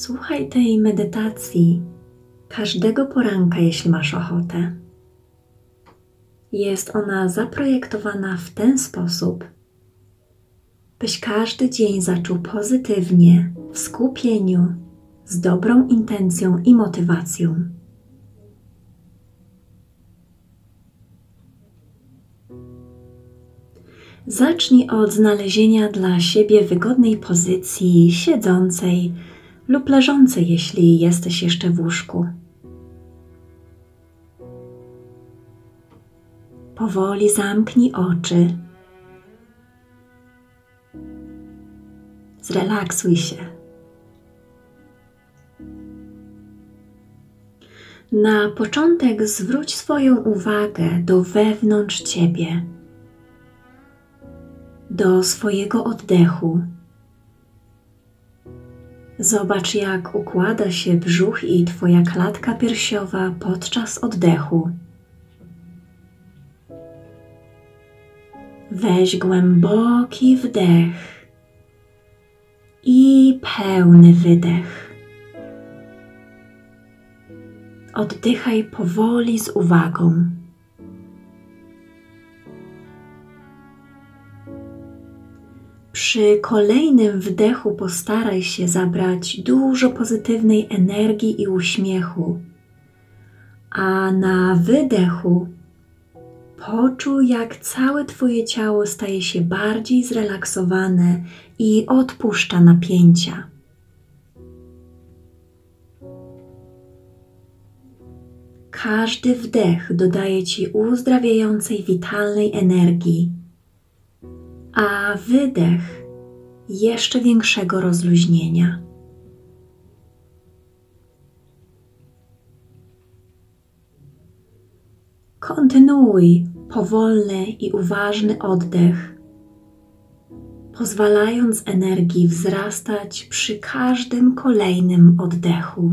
Słuchaj tej medytacji każdego poranka, jeśli masz ochotę. Jest ona zaprojektowana w ten sposób, byś każdy dzień zaczął pozytywnie, w skupieniu, z dobrą intencją i motywacją. Zacznij od znalezienia dla siebie wygodnej pozycji, siedzącej lub leżącej, jeśli jesteś jeszcze w łóżku. Powoli zamknij oczy. Zrelaksuj się. Na początek zwróć swoją uwagę do wewnątrz ciebie, do swojego oddechu. Zobacz, jak układa się brzuch i twoja klatka piersiowa podczas oddechu. Weź głęboki wdech i pełny wydech. Oddychaj powoli z uwagą. Przy kolejnym wdechu postaraj się zabrać dużo pozytywnej energii i uśmiechu, a na wydechu poczuj, jak całe twoje ciało staje się bardziej zrelaksowane i odpuszcza napięcia. Każdy wdech dodaje ci uzdrawiającej, witalnej energii, a wydech jeszcze większego rozluźnienia. Kontynuuj powolny i uważny oddech, pozwalając energii wzrastać przy każdym kolejnym oddechu.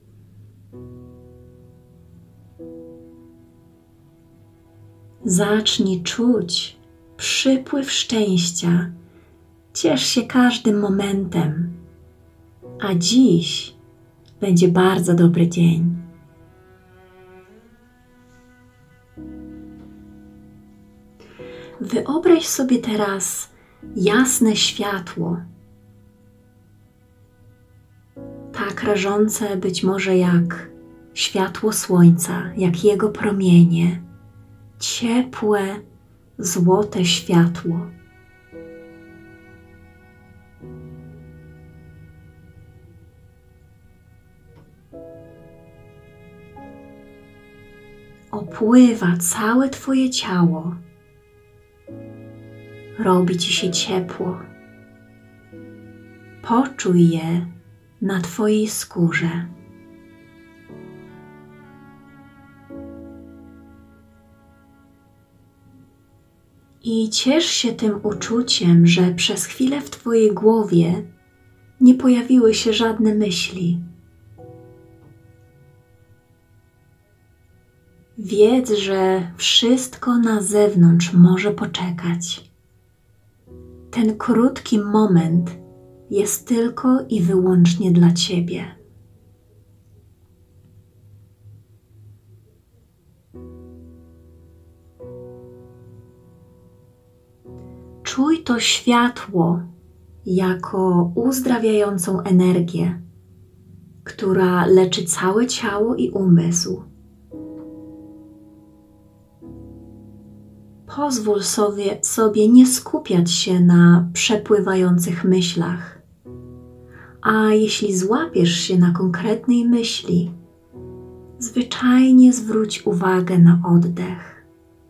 Zacznij czuć przypływ szczęścia. Ciesz się każdym momentem, a dziś będzie bardzo dobry dzień. Wyobraź sobie teraz jasne światło, tak rażące być może jak światło słońca, jak jego promienie, ciepłe, złote światło. Opływa całe twoje ciało. Robi ci się ciepło. Poczuj je na twojej skórze. I ciesz się tym uczuciem, że przez chwilę w twojej głowie nie pojawiły się żadne myśli. Wiedz, że wszystko na zewnątrz może poczekać. Ten krótki moment jest tylko i wyłącznie dla ciebie. Czuj to światło jako uzdrawiającą energię, która leczy całe ciało i umysł. Pozwól sobie nie skupiać się na przepływających myślach, a jeśli złapiesz się na konkretnej myśli, zwyczajnie zwróć uwagę na oddech.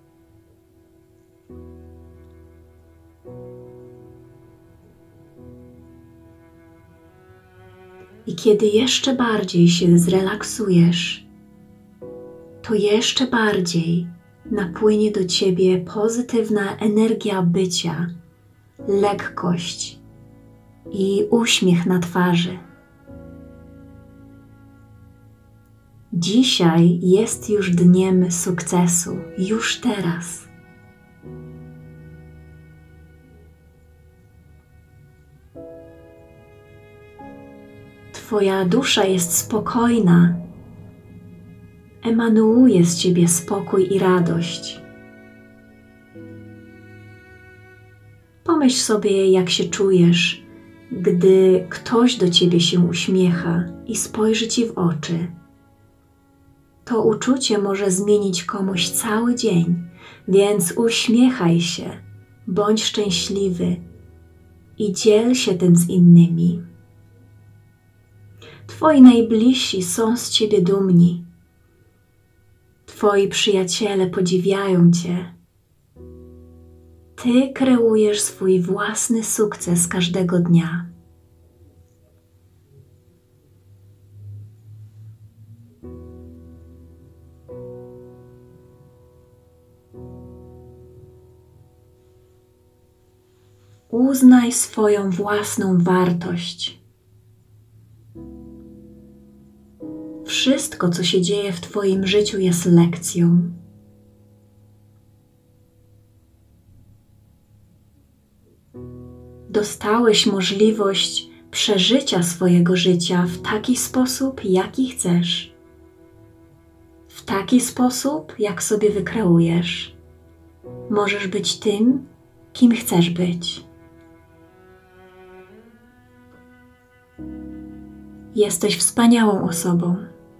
I kiedy jeszcze bardziej się zrelaksujesz, to jeszcze bardziej napłynie do ciebie pozytywna energia bycia, lekkość i uśmiech na twarzy. Dzisiaj jest już dniem sukcesu, już teraz. Twoja dusza jest spokojna. Emanuje z Ciebie spokój i radość. Pomyśl sobie, jak się czujesz, gdy ktoś do Ciebie się uśmiecha i spojrzy Ci w oczy. To uczucie może zmienić komuś cały dzień, więc uśmiechaj się, bądź szczęśliwy i dziel się tym z innymi. Twoi najbliżsi są z Ciebie dumni. Twoi przyjaciele podziwiają Cię. Ty kreujesz swój własny sukces każdego dnia. Uznaj swoją własną wartość. Wszystko, co się dzieje w Twoim życiu, jest lekcją. Dostałeś możliwość przeżycia swojego życia w taki sposób, jaki chcesz. W taki sposób, jak sobie wykreujesz. Możesz być tym, kim chcesz być. Jesteś wspaniałą osobą.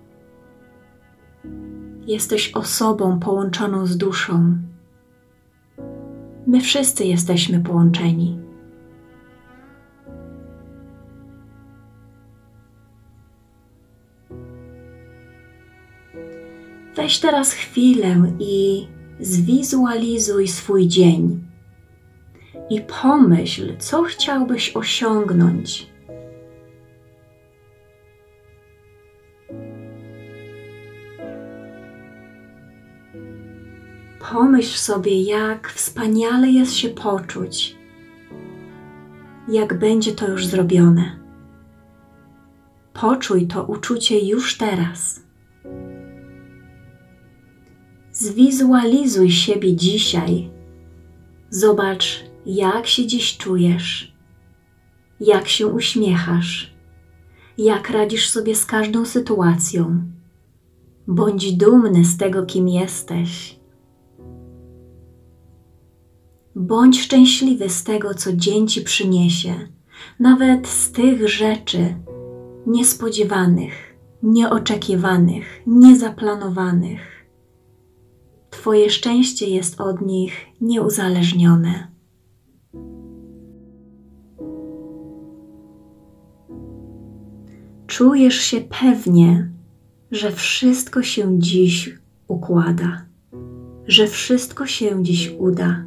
Jesteś osobą połączoną z duszą. My wszyscy jesteśmy połączeni. Weź teraz chwilę i zwizualizuj swój dzień. I pomyśl, co chciałbyś osiągnąć. Pomyśl sobie, jak wspaniale jest się poczuć, jak będzie to już zrobione. Poczuj to uczucie już teraz. Zwizualizuj siebie dzisiaj. Zobacz, jak się dziś czujesz, jak się uśmiechasz, jak radzisz sobie z każdą sytuacją. Bądź dumny z tego, kim jesteś. Bądź szczęśliwy z tego, co dzień Ci przyniesie, nawet z tych rzeczy niespodziewanych, nieoczekiwanych, niezaplanowanych. Twoje szczęście jest od nich nieuzależnione. Czujesz się pewnie, że wszystko się dziś układa, że wszystko się dziś uda.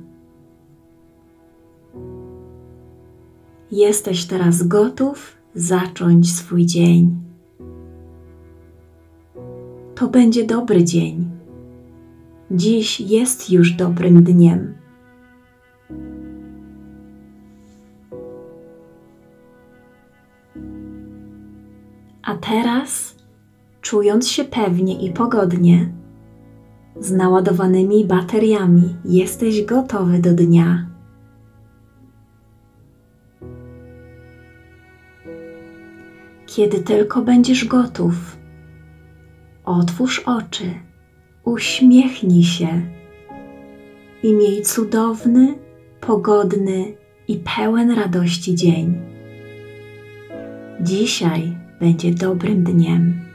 Jesteś teraz gotów zacząć swój dzień. To będzie dobry dzień. Dziś jest już dobrym dniem. A teraz, czując się pewnie i pogodnie, z naładowanymi bateriami, jesteś gotowy do dnia. Kiedy tylko będziesz gotów, otwórz oczy, uśmiechnij się i miej cudowny, pogodny i pełen radości dzień. Dzisiaj będzie dobrym dniem.